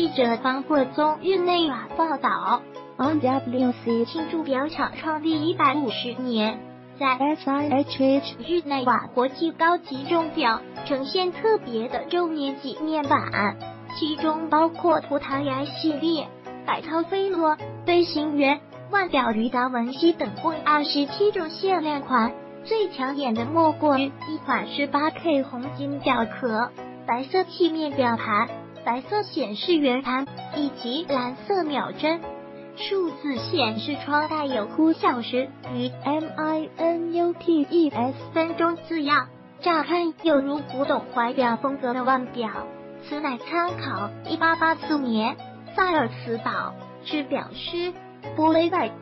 者方霍宗日内瓦报道。 IWC 庆祝表厂创立150年，在 SIHH 日内瓦国际高级钟表呈现特别的周年纪念版，其中包括葡萄牙系列、百涛飞罗、飞行员、腕表与达文西等共27种限量款。最抢眼的莫过于一款18K 红金表壳、白色气面表盘、白色显示圆盘以及蓝色秒针。数字显示窗带有呼啸时与 MINUTES 分钟字样，乍看有如古董怀表风格的腕表。此乃参考1884年萨尔茨堡制表师布雷拜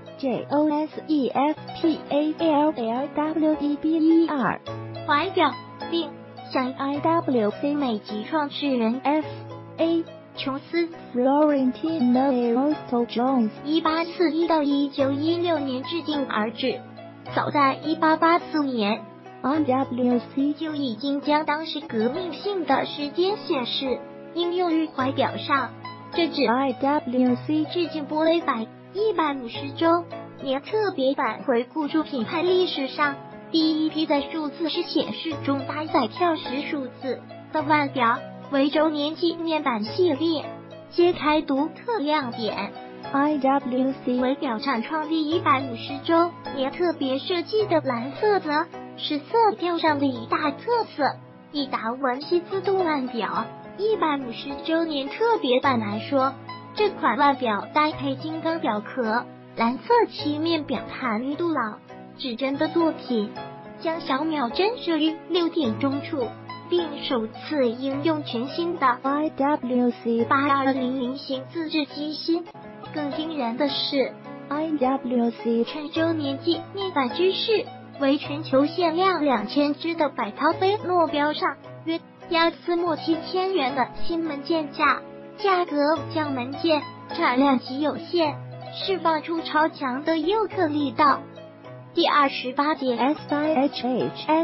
JOSEFTALLWEBER 怀表，并向 IWC 美籍创始人 F.A. 琼斯 Florentino Ernesto Jones 1841到1916年制定而止。早在1884年 ，IWC 就已经将当时革命性的时间显示应用于怀表上。这指 IWC 致敬波雷百150周年特别版，回顾出品牌历史上第一批在数字式显示中搭载跳时数字的腕表，为周年纪念版系列。揭开独特亮点， IWC 为表厂创立150周年特别设计的蓝色则是色调上的一大特色。以达文西自动腕表150周年特别版来说，这款腕表搭配金刚表壳、蓝色漆面表盘与杜老指针的作品，将小秒针设于6点钟处，并首次应用全新的 IWC 8200型自制机芯。更惊人的是， IWC 趁周年纪念版之势，为全球限量2000只的百涛飞诺标上约押斯莫7000元的新门件价，价格降门件，产量极有限，释放出超强的诱客力道。第28节 SIHH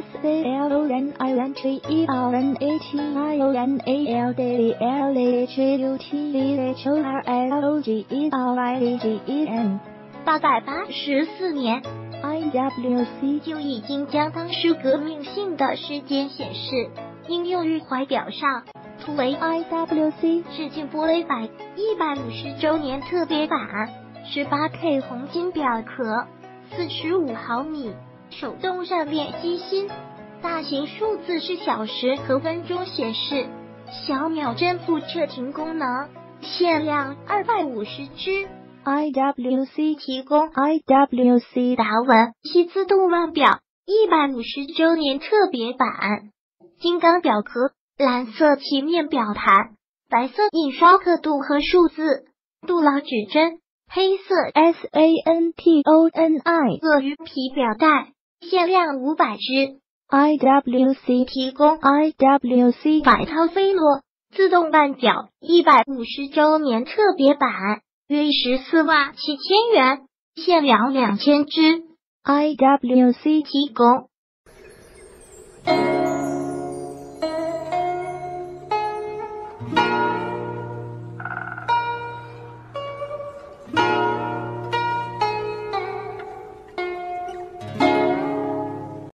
SALNIRANTINALAHUTLHORLGERIGEN 884年 IWC 就已经将当时革命性的时间显示应用于怀表上，图为 IWC 致敬波雷百150周年特别版，18K 红金表壳，45毫米手动上链机芯，大型数字是小时和分钟显示，小秒针复测停功能，限量250只。 IWC 提供 IWC 达文西自动腕表150周年特别版，金刚表壳，蓝色漆面表盘，白色印刷刻度和数字，杜老指针，黑色 SANTONI 鳄鱼皮表带，限量500只。 IWC 提供 IWC 百涛飞罗自动腕表150周年特别版，约147000元，限量2000只。 IWC 提供